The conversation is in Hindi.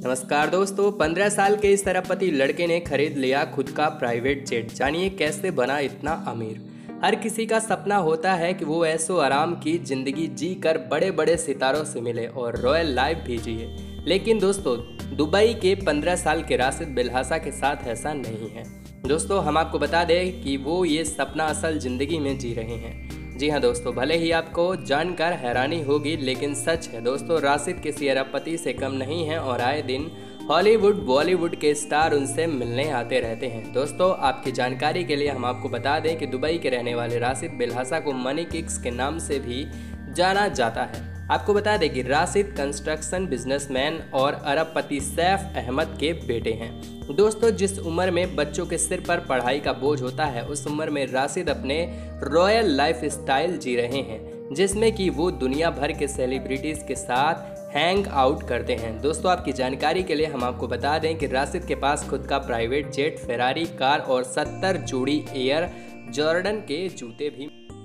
नमस्कार दोस्तों, 15 साल के इस अरबपति लड़के ने खरीद लिया खुद का प्राइवेट जेट। जानिए कैसे बना इतना अमीर। हर किसी का सपना होता है कि वो ऐसो आराम की जिंदगी जी कर बड़े बड़े सितारों से मिले और रॉयल लाइफ भी जिए। लेकिन दोस्तों, दुबई के 15 साल के राशिद बिलहासा के साथ ऐसा नहीं है। दोस्तों, हम आपको बता दें कि वो ये सपना असल ज़िंदगी में जी रहे हैं। जी हाँ दोस्तों, भले ही आपको जानकर हैरानी होगी लेकिन सच है दोस्तों, राशिद किसी अरबपति से कम नहीं है और आए दिन हॉलीवुड बॉलीवुड के स्टार उनसे मिलने आते रहते हैं। दोस्तों, आपकी जानकारी के लिए हम आपको बता दें कि दुबई के रहने वाले राशिद बिलहासा को मनी किक्स के नाम से भी जाना जाता है। आपको बता दें कि राशिद कंस्ट्रक्शन बिजनेसमैन और अरबपति सैफ अहमद के बेटे हैं। दोस्तों, जिस उम्र में बच्चों के सिर पर पढ़ाई का बोझ होता है उस उम्र में राशिद अपने रॉयल लाइफ स्टाइल जी रहे हैं, जिसमें कि वो दुनिया भर के सेलिब्रिटीज़ के साथ हैंग आउट करते हैं। दोस्तों, आपकी जानकारी के लिए हम आपको बता दें कि राशिद के पास खुद का प्राइवेट जेट, फेरारी कार और 70 जोड़ी एयर जॉर्डन के जूते भी